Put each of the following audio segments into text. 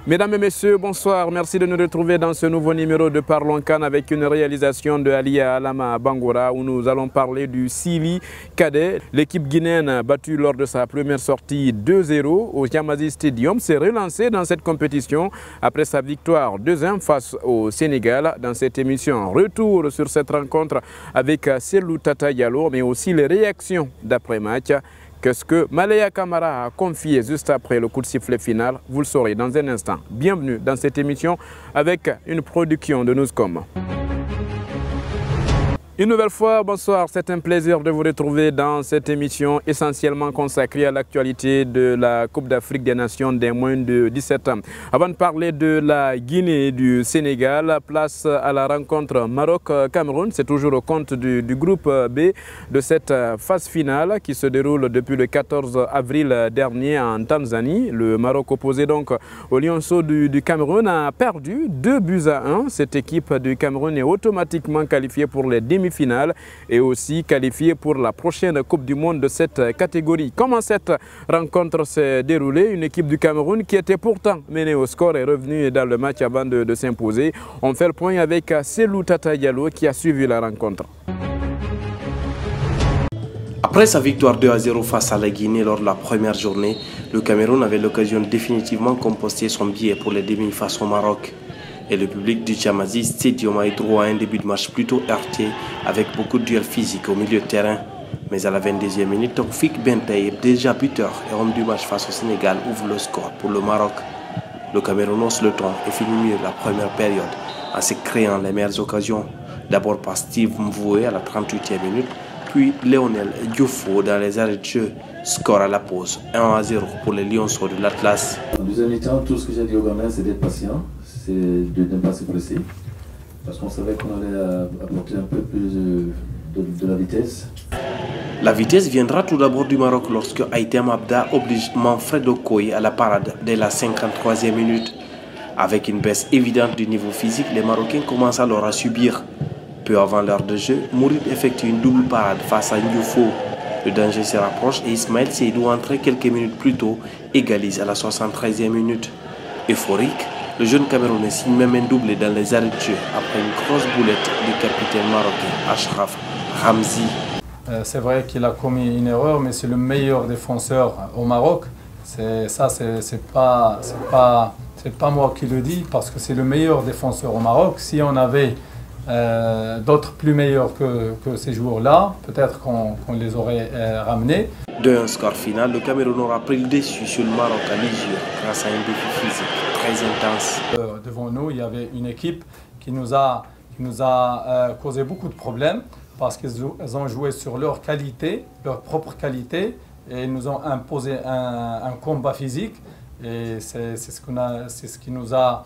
Mesdames et messieurs, bonsoir. Merci de nous retrouver dans ce nouveau numéro de Parlons CAN avec une réalisation de Alia Alama Bangora où nous allons parler du Sili Cadet. L'équipe guinéenne battue lors de sa première sortie 2-0 au Yamazi Stadium s'est relancée dans cette compétition après sa victoire 2-1 face au Sénégal. Dans cette émission, retour sur cette rencontre avec Selou Tata Diallo, mais aussi les réactions d'après-match. Qu'est-ce que Malaya Camara a confié juste après le coup de sifflet final? Vous le saurez dans un instant. Bienvenue dans cette émission avec une production de Newscom. Une nouvelle fois, bonsoir, c'est un plaisir de vous retrouver dans cette émission essentiellement consacrée à l'actualité de la Coupe d'Afrique des Nations des moins de 17 ans. Avant de parler de la Guinée et du Sénégal, place à la rencontre Maroc-Cameroun. C'est toujours au compte du groupe B de cette phase finale qui se déroule depuis le 14 avril dernier en Tanzanie. Le Maroc opposé donc au Lionceaux du Cameroun a perdu 2-1. Cette équipe du Cameroun est automatiquement qualifiée pour les demi-finale et aussi qualifié pour la prochaine Coupe du Monde de cette catégorie. Comment cette rencontre s'est déroulée? Une équipe du Cameroun qui était pourtant menée au score est revenue dans le match avant de s'imposer. On fait le point avec Selou Tata Diallo qui a suivi la rencontre. Après sa victoire 2-0 face à la Guinée lors de la première journée, le Cameroun avait l'occasion de définitivement composter son billet pour les demi face au Maroc. Et le public du Yamazi Stadium a eu droit à un début de match plutôt heurté avec beaucoup de duels physiques au milieu de terrain. Mais à la 22e minute, Taoufik Bentaïr, déjà buteur et homme du match face au Sénégal, ouvre le score pour le Maroc. Le Cameroun hausse le ton et finit mieux la première période en se créant les meilleures occasions. D'abord par Steve Mvoué à la 38e minute, puis Léonel Dioufo dans les arrêts de jeu. Score à la pause, 1-0 pour les Lionceaux de l'Atlas. En deuxième mi-temps, tout ce que j'ai dit aux gamins, c'est d'être patient, c'est de ne pas se presser. Parce qu'on savait qu'on allait apporter un peu plus de la vitesse. La vitesse viendra tout d'abord du Maroc lorsque Haïtem Abda oblige Manfred Okoye à la parade dès la 53e minute. Avec une baisse évidente du niveau physique, les Marocains commencent alors à subir. Peu avant l'heure de jeu, Mourid effectue une double parade face à Ndioufo. Le danger se rapproche et Ismaël Seydou, entré quelques minutes plus tôt, égalise à la 73e minute. Euphorique, le jeune Camerounais signe même un doublé dans les arrêts de jeu après une grosse boulette du capitaine marocain Achraf Ramzi. C'est vrai qu'il a commis une erreur, mais c'est le meilleur défenseur au Maroc. C'est pas moi qui le dis, parce que c'est le meilleur défenseur au Maroc. Si on avait d'autres plus meilleurs que ces joueurs-là, peut-être qu'on les aurait ramenés. De un score final, le Cameroun aura pris le dessus sur le Maroc à l'usure grâce à un défi physique très intense. Devant nous, il y avait une équipe qui nous a causé beaucoup de problèmes parce qu'ils ont joué sur leur qualité, leur propre qualité, et ils nous ont imposé un combat physique. Et c'est ce qui nous a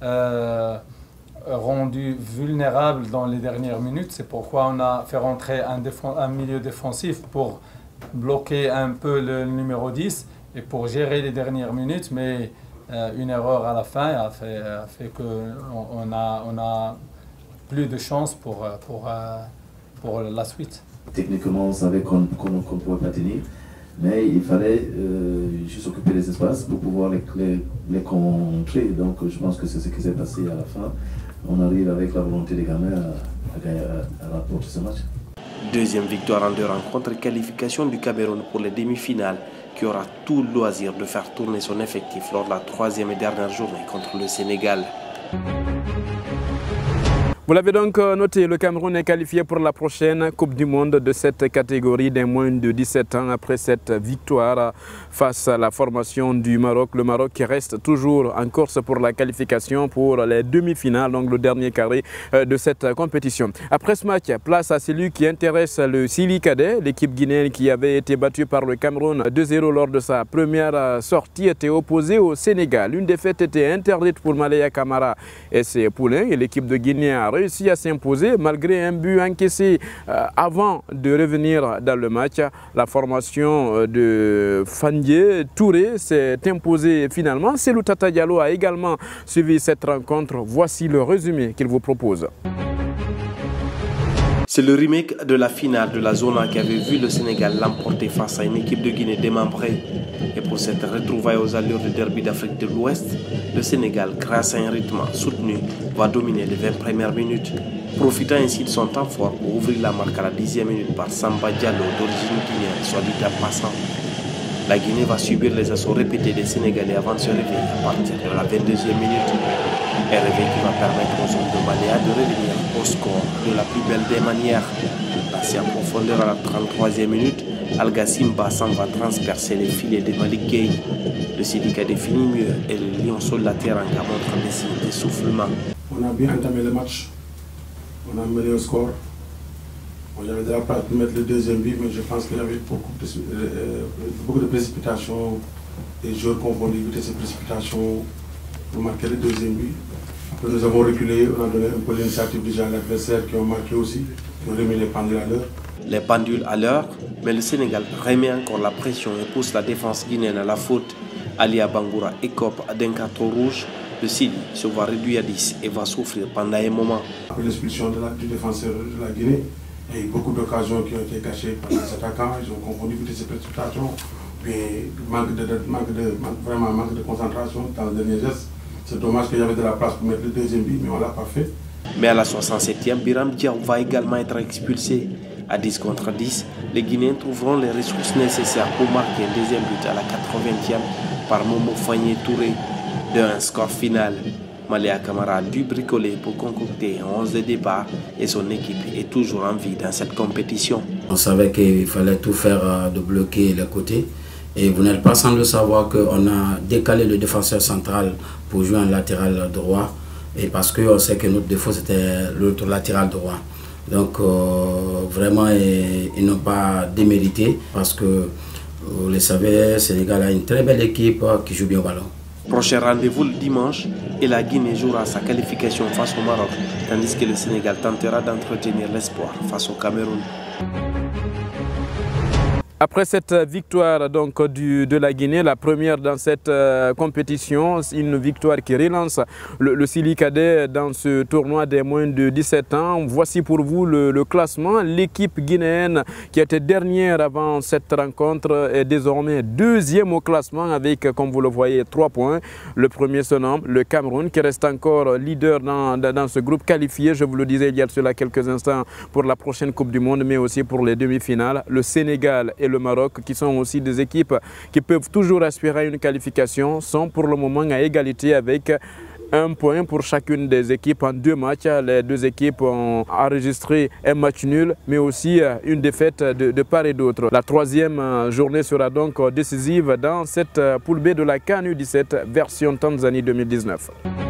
rendu vulnérable dans les dernières minutes. C'est pourquoi on a fait rentrer un milieu défensif pour bloquer un peu le numéro 10 et pour gérer les dernières minutes. Mais une erreur à la fin a fait qu'on a plus de chance pour la suite. Techniquement, on savait qu'on ne pouvait pas tenir, mais il fallait juste occuper les espaces pour pouvoir les contrer. Donc je pense que c'est ce qui s'est passé à la fin. On arrive avec la volonté des gamins à remporter ce match. Deuxième victoire en 2 rencontres, qualification du Cameroun pour les demi-finales qui aura tout le loisir de faire tourner son effectif lors de la 3e et dernière journée contre le Sénégal. Vous l'avez donc noté, le Cameroun est qualifié pour la prochaine Coupe du Monde de cette catégorie des moins de 17 ans après cette victoire face à la formation du Maroc. Le Maroc qui reste toujours en course pour la qualification pour les demi-finales, donc le dernier carré de cette compétition. Après ce match, place à celui qui intéresse le Sili Cadet. L'équipe guinéenne qui avait été battue par le Cameroun 2-0 lors de sa première sortie était opposée au Sénégal. Une défaite était interdite pour Malaya Camara et ses poulains et l'équipe de Guinée a réussi à s'imposer malgré un but encaissé avant de revenir dans le match. La formation de Fandié Touré s'est imposée finalement. Selou Tata Diallo a également suivi cette rencontre. Voici le résumé qu'il vous propose. C'est le remake de la finale de la Zona qui avait vu le Sénégal l'emporter face à une équipe de Guinée démembrée. Et pour cette retrouvaille aux allures du derby d'Afrique de l'Ouest, le Sénégal, grâce à un rythme soutenu, va dominer les 20 premières minutes, profitant ainsi de son temps fort pour ouvrir la marque à la 10e minute par Samba Diallo d'origine guinéenne, soit dit en passant. La Guinée va subir les assauts répétés des Sénégalais avant de se réveiller à partir de la 22e minute. Un réveil qui va permettre aux hommes de Maléa de revenir au score de la plus belle des manières. Passé en profondeur à la 33e minute, Al-Gassim Bassan va transpercer les filets de Malik Gueye. Le Sidika définit mieux et le lionceau de la Teranga montre des signes d'essoufflement. On a bien entamé le match, on a mené au score. J'avais de la place pour mettre le deuxième but, mais je pense qu'il y avait beaucoup de précipitations. Les joueurs confondus éviter ces précipitations pour marquer le deuxième but. Après, nous avons reculé, on a donné un peu l'initiative déjà à l'adversaire qui ont marqué aussi, qui ont remis les pendules à l'heure. Les pendules à l'heure, mais le Sénégal remet encore la pression et pousse la défense guinéenne à la faute. Alia Bangoura écope d'un carton rouge. Le Sili se voit réduit à 10 et va souffrir pendant un moment. Après l'expulsion du défenseur de la Guinée, il y a eu beaucoup d'occasions qui ont été gâchées par les attaquants. Ils ont confondu toutes ces précipitations. Puis manque de concentration dans le dernier geste. C'est dommage qu'il y avait de la place pour mettre le deuxième but, mais on ne l'a pas fait. Mais à la 67e, Biram Diaw va également être expulsé. À 10 contre 10, les Guinéens trouveront les ressources nécessaires pour marquer un deuxième but à la 80e par Momo Fagné Touré d'un score final. Maléa Camara a dû bricoler pour concocter un 11 de départ et son équipe est toujours en vie dans cette compétition. On savait qu'il fallait tout faire de bloquer les côtés. Et vous n'êtes pas sans le savoir qu'on a décalé le défenseur central pour jouer en latéral droit. Et parce qu'on sait que notre défaut c'était l'autre latéral droit. Donc vraiment ils n'ont pas démérité parce que vous le savez, le Sénégal a une très belle équipe qui joue bien au ballon. Prochain rendez-vous le dimanche et la Guinée jouera sa qualification face au Maroc, tandis que le Sénégal tentera d'entretenir l'espoir face au Cameroun. Après cette victoire donc, de la Guinée, la première dans cette compétition, une victoire qui relance le Sili Cadet dans ce tournoi des moins de 17 ans. Voici pour vous le classement. L'équipe guinéenne qui était dernière avant cette rencontre est désormais deuxième au classement avec, comme vous le voyez, 3 points. Le premier se nomme le Cameroun qui reste encore leader dans ce groupe qualifié, je vous le disais il y a cela quelques instants, pour la prochaine Coupe du Monde, mais aussi pour les demi-finales. Le Sénégal et le Maroc, qui sont aussi des équipes qui peuvent toujours aspirer à une qualification, sont pour le moment à égalité avec un point pour chacune des équipes en 2 matchs. Les 2 équipes ont enregistré un match nul, mais aussi une défaite de part et d'autre. La 3e journée sera donc décisive dans cette poule B de la CAN U17 version Tanzanie 2019.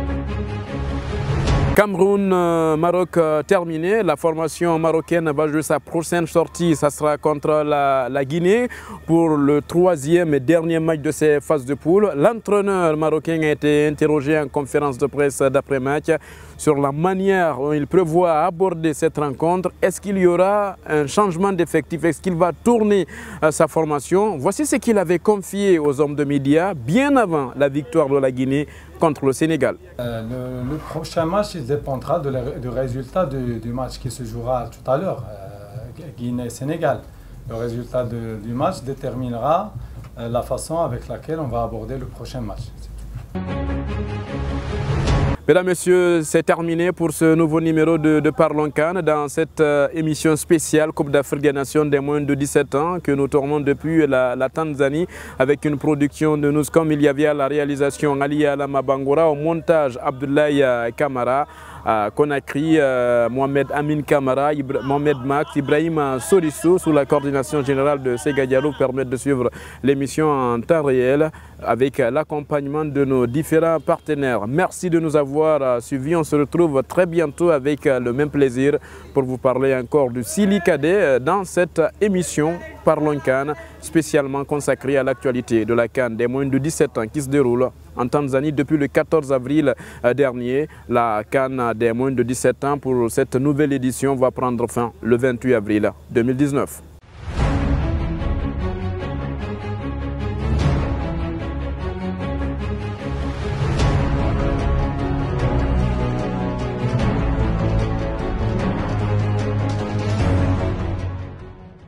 Cameroun-Maroc terminé. La formation marocaine va jouer sa prochaine sortie. Ça sera contre la Guinée pour le 3e et dernier match de ces phases de poule. L'entraîneur marocain a été interrogé en conférence de presse d'après-match sur la manière dont il prévoit aborder cette rencontre. Est-ce qu'il y aura un changement d'effectif? Est-ce qu'il va tourner sa formation? Voici ce qu'il avait confié aux hommes de médias bien avant la victoire de la Guinée contre le Sénégal. Le prochain match il dépendra du résultat du match qui se jouera tout à l'heure, Guinée-Sénégal. Le résultat du match déterminera la façon avec laquelle on va aborder le prochain match. Mesdames, Messieurs, c'est terminé pour ce nouveau numéro de Parlons CAN dans cette émission spéciale Coupe d'Afrique des Nations des moins de 17 ans que nous tournons depuis la Tanzanie avec une production de Nuscom. Il y avait à la réalisation Ali Alama Bangoura, au montage Abdoulaye Kamara, à Conakry, Mohamed Amin Kamara, Mohamed Max, Ibrahim Solissou sous la coordination générale de Sega Diallo permettent de suivre l'émission en temps réel avec l'accompagnement de nos différents partenaires. Merci de nous avoir suivis. On se retrouve très bientôt avec le même plaisir pour vous parler encore du Sili Cadet dans cette émission Parlons CAN spécialement consacrée à l'actualité de la CAN des moins de 17 ans qui se déroule en Tanzanie depuis le 14 avril dernier. La CAN des moins de 17 ans pour cette nouvelle édition va prendre fin le 28 avril 2019.